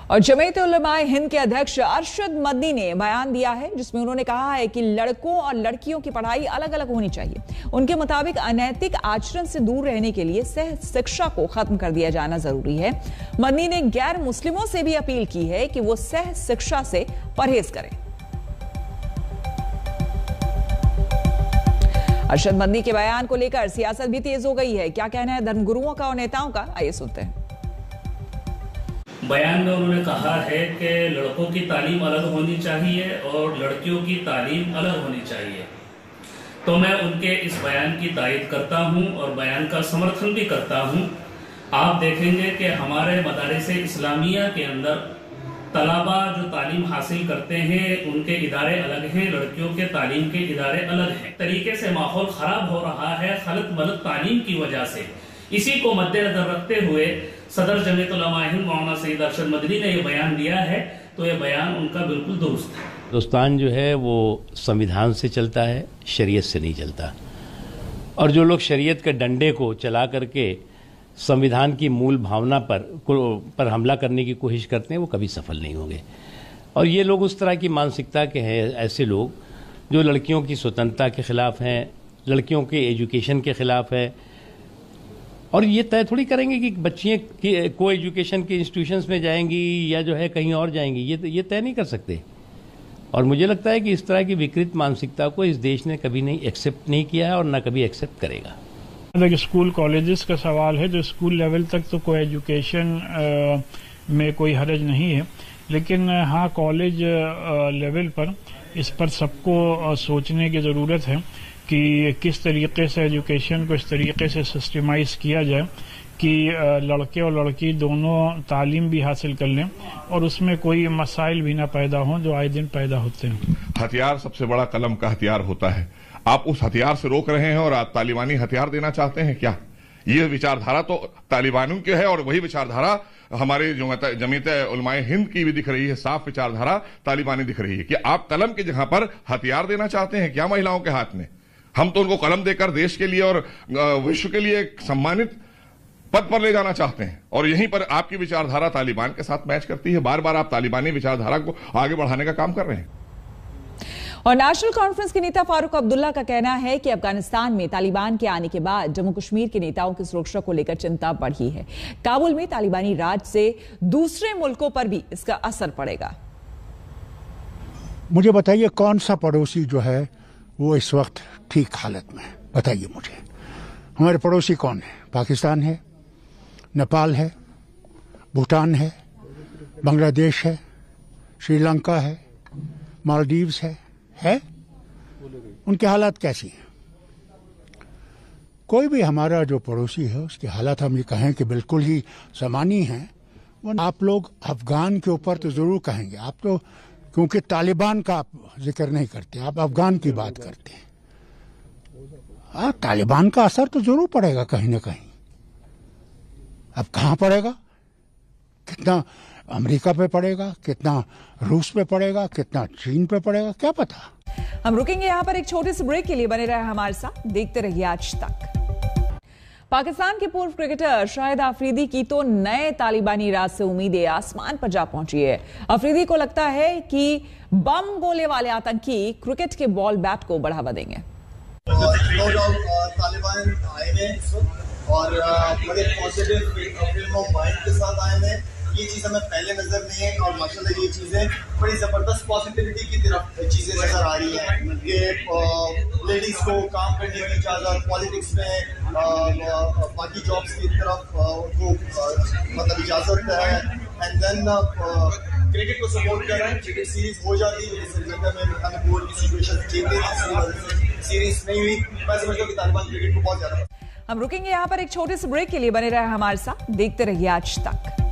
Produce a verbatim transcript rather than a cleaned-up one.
और जमीयत उलमाए हिंद के अध्यक्ष अरशद मदनी ने बयान दिया है जिसमें उन्होंने कहा है कि लड़कों और लड़कियों की पढ़ाई अलग अलग होनी चाहिए। उनके मुताबिक अनैतिक आचरण से दूर रहने के लिए सह शिक्षा को खत्म कर दिया जाना जरूरी है। मदनी ने गैर मुस्लिमों से भी अपील की है कि वो सह शिक्षा से परहेज करें। अरशद मदनी के बयान को लेकर सियासत भी तेज हो गई है। क्या कहना है धर्मगुरुओं का और नेताओं का, आइए सुनते हैं। बयान में उन्होंने कहा है कि लड़कों की तालीम अलग होनी चाहिए और लड़कियों की तालीम अलग होनी चाहिए। तो मैं उनके इस बयान की तारीफ करता हूं और बयान का समर्थन भी करता हूं। आप देखेंगे कि हमारे मदारिस इस्लामिया के अंदर तलबा जो तालीम हासिल करते हैं उनके इदारे अलग हैं, लड़कियों के तालीम के इदारे अलग हैं। तरीके से माहौल खराब हो रहा है खलत मलत तालीम की वजह से। इसी को मद्देनजर रखते हुए सदर जमीयत उलमाए हिंद मौलाना सईद अरशद मदनी ने यह बयान दिया है, तो यह बयान उनका बिल्कुल दुरुस्त है। हिंदुस्तान जो है वो संविधान से चलता है, शरीयत से नहीं चलता। और जो लोग शरीयत के डंडे को चला करके संविधान की मूल भावना पर पर हमला करने की कोशिश करते हैं वो कभी सफल नहीं होंगे। और ये लोग उस तरह की मानसिकता के हैं, ऐसे लोग जो लड़कियों की स्वतंत्रता के खिलाफ हैं, लड़कियों के एजुकेशन के खिलाफ है। और ये तय थोड़ी करेंगे कि बच्चियाँ को एजुकेशन के इंस्टीट्यूशंस में जाएंगी या जो है कहीं और जाएंगी, ये ये तय नहीं कर सकते। और मुझे लगता है कि इस तरह की विकृत मानसिकता को इस देश ने कभी नहीं एक्सेप्ट नहीं किया है और न कभी एक्सेप्ट करेगा। स्कूल कॉलेजेस का सवाल है, जो स्कूल लेवल तक तो कोई एजुकेशन में कोई हरज नहीं है, लेकिन हाँ कॉलेज लेवल पर इस पर सबको सोचने की ज़रूरत है कि किस तरीके से एजुकेशन को इस तरीके से सिस्टमाइज किया जाए कि लड़के और लड़की दोनों तालीम भी हासिल कर लें और उसमें कोई मसाइल भी ना पैदा हों जो आए दिन पैदा होते हैं। हथियार सबसे बड़ा कलम का हथियार होता है। आप उस हथियार से रोक रहे हैं और आप तालिबानी हथियार देना चाहते हैं क्या? ये विचारधारा तो तालिबानों की है और वही विचारधारा हमारे जो जमीयत उलमाए हिंद की भी दिख रही है। साफ विचारधारा तालिबानी दिख रही है कि आप कलम की जगह पर हथियार देना चाहते हैं क्या महिलाओं के हाथ में? हम तो उनको कलम देकर देश के लिए और विश्व के लिए एक सम्मानित पद पर ले जाना चाहते हैं और यहीं पर आपकी विचारधारा तालिबान के साथ मैच करती है। बार बार आप तालिबानी विचारधारा को आगे बढ़ाने का काम कर रहे हैं। और नेशनल कॉन्फ्रेंस के नेता फारूक अब्दुल्ला का कहना है कि अफगानिस्तान में तालिबान के आने के बाद जम्मू कश्मीर के नेताओं की सुरक्षा को लेकर चिंता बढ़ी है। काबुल में तालिबानी राज से दूसरे मुल्कों पर भी इसका असर पड़ेगा। मुझे बताइए कौन सा पड़ोसी जो है वो इस वक्त ठीक हालत में है? बताइए मुझे। हमारे पड़ोसी कौन है? पाकिस्तान है, नेपाल है, भूटान है, बांग्लादेश है, श्रीलंका है, मालदीव्स है है उनके हालात कैसी हैं? कोई भी हमारा जो पड़ोसी है उसकी हालात हम ये कहें कि बिल्कुल ही सामान्य हैं, वो आप लोग अफगान के ऊपर तो जरूर कहेंगे। आप तो क्योंकि तालिबान का आप जिक्र नहीं करते, आप अफगान की बात करते हैं। हाँ, तालिबान का असर तो जरूर पड़ेगा कहीं ना कहीं। अब कहाँ पड़ेगा? कितना अमेरिका पे पड़ेगा, कितना रूस पे पड़ेगा, कितना चीन पे पड़ेगा, क्या पता। हम रुकेंगे यहाँ पर एक छोटे से ब्रेक के लिए। बने रहे हमारे साथ, देखते रहिए आज तक। पाकिस्तान के पूर्व क्रिकेटर शाहिद अफरीदी की तो नए तालिबानी राज से उम्मीदें आसमान पर जा पहुंची है। अफरीदी को लगता है कि बम गोले वाले आतंकी क्रिकेट के बॉल बैट को बढ़ावा देंगे। तालिबान आए हैं और बड़े पॉजिटिव फिल्म ऑफ माइंड के साथ आए हैं। ये चीज हमें पहले नजर नहीं है और माशाल्लाह ये चीजें बड़ी जबरदस्त पॉजिटिविटी की तरफ चीजें नजर आ रही हैं कि लेडीज को काम करने की इजाजत, पॉलिटिक्स में बाकी जॉब्स की तरफ उनको मतलब इजाजत है। एंड देन क्रिकेट को सपोर्ट कर रहे हैं। क्रिकेट सीरीज हो जाती है, श्रीलंका में हमें बोर्ड की सिचुएशन चलती है, सीरीज नहीं हुई। मैं समझता हूँ कि तालिबान क्रिकेट को बहुत ज्यादा। हम रुकेंगे यहाँ पर एक छोटे से ब्रेक के लिए। बने रहे हमारे साथ, देखते रहिए आज तक।